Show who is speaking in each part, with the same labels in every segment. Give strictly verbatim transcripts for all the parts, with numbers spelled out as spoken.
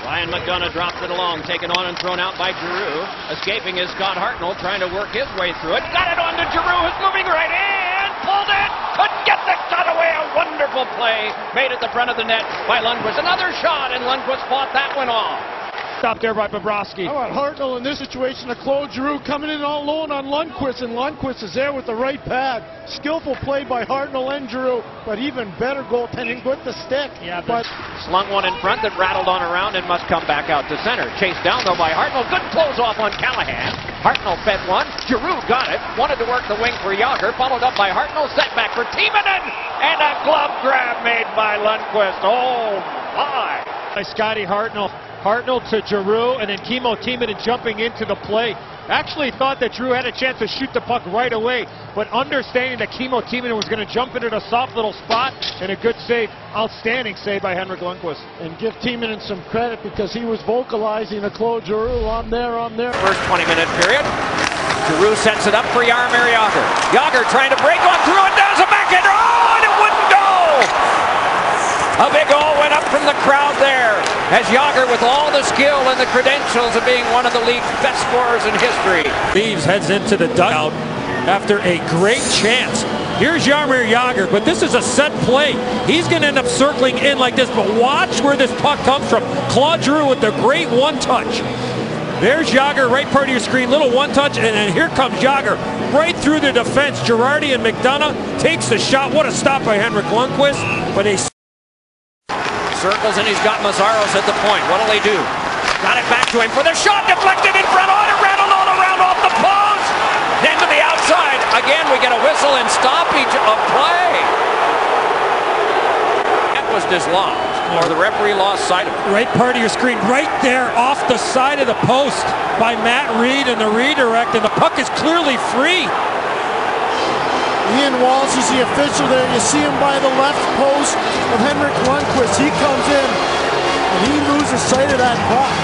Speaker 1: Ryan McDonough drops it along, taken on and thrown out by Giroux. Escaping is Scott Hartnell, trying to work his way through it. Got it on to Giroux, who's moving right in. Pulled it, couldn't get the shot away. A wonderful play made at the front of the net by Lundqvist. Another shot, and Lundqvist fought that one off.
Speaker 2: Stopped there by Bobrovsky.
Speaker 3: How about Hartnell in this situation to Claude Giroux coming in all alone on Lundqvist, and Lundqvist is there with the right pad. Skillful play by Hartnell and Giroux, but even better goaltending with the stick.
Speaker 1: Yeah, but slung one in front that rattled on around and must come back out to center. Chased down though by Hartnell. Good close off on Callahan. Hartnell fed one. Giroux got it. Wanted to work the wing for Yager. Followed up by Hartnell. Setback for Timonen. And a glove grab made by Lundqvist. Oh my!
Speaker 2: By Scotty Hartnell. Hartnell to Giroux, and then Kimmo Timonen jumping into the play. Actually thought that Giroux had a chance to shoot the puck right away, but understanding that Kimmo Timonen was going to jump into a soft little spot, and a good save, outstanding save by Henrik Lundqvist.
Speaker 3: And give Timonen some credit because he was vocalizing to Claude Giroux on there, on there.
Speaker 1: First twenty minute period. Giroux sets it up for Jaromir Jagr. Jagr trying to break on through and does a backhand. Oh, and it wouldn't go! A big goal went up from the crowd there, as Jagr, with all the skill and the credentials of being one of the league's best scorers in history.
Speaker 4: Leaves, heads into the dugout after a great chance. Here's Jaromir Jagr, but this is a set play. He's going to end up circling in like this, but watch where this puck comes from. Claude Giroux with the great one-touch. There's Jagr, right part of your screen, little one-touch, and then here comes Jagr right through the defense. Girardi and McDonough takes the shot. What a stop by Henrik Lundqvist, but a
Speaker 1: circles, and he's got Mazzaros at the point. What'll they do? Got it back to him for the shot, deflected in front on it, rattled all around off the post. Then to the outside. Again, we get a whistle and stoppage of play. That was dislodged, or the referee lost sight of it.
Speaker 4: Right part of your screen, right there off the side of the post by Matt Reed and the redirect, and the puck is clearly free.
Speaker 3: Ian Walsh is the official there. You see him by the left post of Henrik Lundqvist. He comes in and he loses sight of that puck.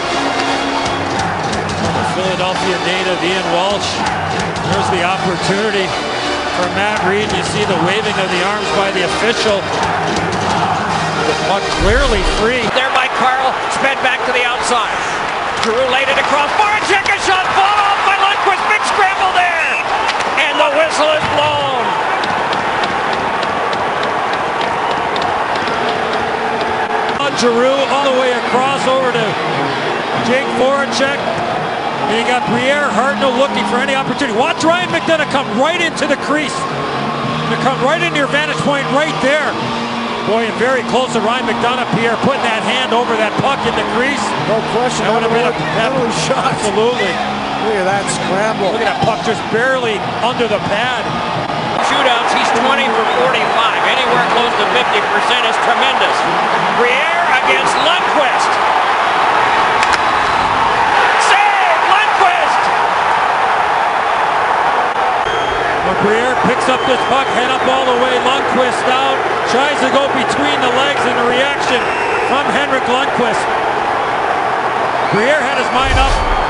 Speaker 4: The Philadelphia native Ian Walsh. There's the opportunity for Matt Reed. You see the waving of the arms by the official. The puck clearly free.
Speaker 1: There by Carl, sped back to the outside. Giroux laid it across. Voracek, a shot, fall off by Lundqvist. Big scramble there. And the whistle is blown.
Speaker 4: Giroux all the way across over to Jake Voracek. And you got Briere, Hartnell looking for any opportunity. Watch Ryan McDonough come right into the crease. To come right into your vantage point right there. Boy, and very close to Ryan McDonough, Pierre, putting that hand over that puck in the crease.
Speaker 3: No question.
Speaker 4: That would have been a
Speaker 3: penalty shot.
Speaker 4: Absolutely.
Speaker 3: Look at that scramble.
Speaker 4: Look at that puck just barely under the pad.
Speaker 1: Shootouts, he's twenty for forty-five. Anywhere close to fifty percent is tremendous. Briere against Lundqvist. Save! Lundqvist!
Speaker 4: Well, Briere picks up this puck, head up all the way. Lundqvist out. Tries to go between the legs, and the reaction from Henrik Lundqvist. Briere had his mind up.